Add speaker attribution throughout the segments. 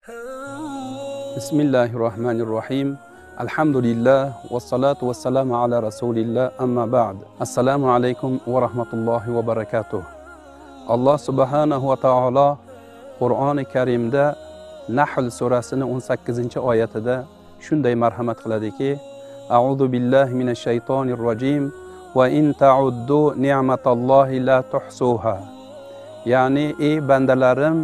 Speaker 1: Bismillahirrahmanirrahim. Alhamdulillah va salatu va salamu ala rasulillah amma ba'd. Assalomu alaykum va rahmatullohi va barakatuh. Alloh subhanahu va taolo Qur'oni Karimda Nahl surasining 18-oyatida shunday marhamat qiladiki: A'udhu billahi minash shaytonir rojim va in ta'uddu ni'matallohi la tuhsuha. Ya'ni ey bandalarim,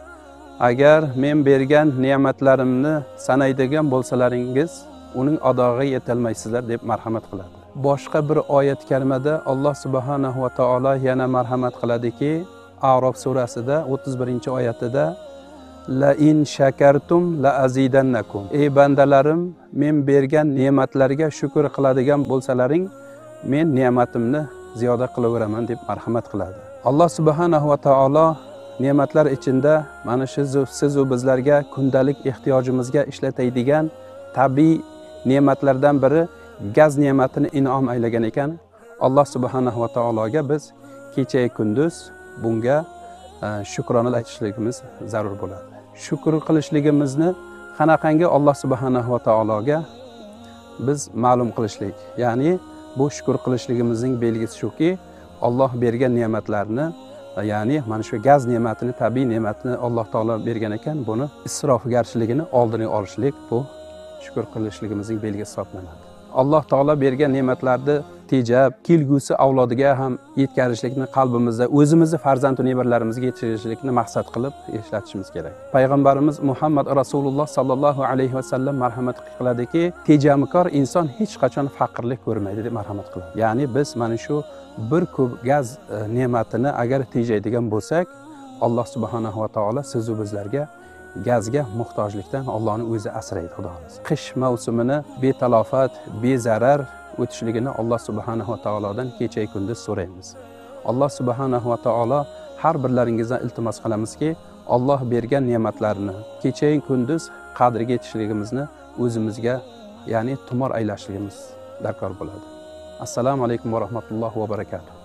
Speaker 1: agar men bergan ne'matlarimni sanaydigan bo'lsalaringiz, uning adog'iga yetolmaysizlar deb marhamat qiladi. Boshqa bir oyat karimada Alloh subhanahu va taolo yana marhamat qiladiki, A'rof surasida 31-oyatida la in shakartum la azidannakum. Ey bandalarim, men bergan ne'matlarga shukr qiladigan bo'lsalaring, men ne'matimni ziyoda qilaveraman deb marhamat qiladi. Alloh subhanahu va taolo ne'matlar ichida mana shu siz va bizlarga kundalik ehtiyojimizga ishlatadigan tabiiy ne'matlardan biri gaz ne'matini in'om aylagan ekan. Alloh subhanahu va taologa biz kecha kunduz bunga shukronat aytishligimiz zarur bo'ladi. Shukr qilishligimizni qanaqangi Alloh subhanahu va taologa biz ma'lum qilishlik. Ya'ni bu shukr qilishligimizning belgisi shuki, Alloh bergan ne'matlarni, ya'ni mana shu gaz ne'matini, tabiiy ne'matni Alloh taolo bergan ekan, buni isrofgarchiligini oldini olishlik bu shukr qilishligimizning belgisi hisoblanadi. Alloh taolo bergan ne'matlarni tejab, kelgusi avlodiga ham yetkazishlikni qalbimizda, o'zimizni farzand va nevaralarimizga yetkazishlikni maqsad qilib ishlatishimiz kerak. Payg'ambarimiz Muhammad Rasululloh sallallohu alayhi vasallam marhamat qiladiki, tejamkor inson hech qachon faqirlik ko'rmaydi deb marhamat qiladi. Ya'ni biz mana shu bir kub gaz ne'matini agar tejaydigan bo'lsak, Alloh subhanahu va taolo siz va bizlarga gazga muhtojlikdan Allohning o'zi asraydi, Xudoimiz. Qish mavsumini betalofat, bezarar o'tishligini Alloh subhanahu va taolodan kecha kunduz so'raymiz. Alloh subhanahu va taolo har birlaringizdan iltimos qilamizki, Alloh bergan ne'matlarni kecha kunduz qadriga yetishligimizni o'zimizga, ya'ni tumor aylashligimiz darkor bo'ladi. Assalomu alaykum va rahmatullohi va barakatuh.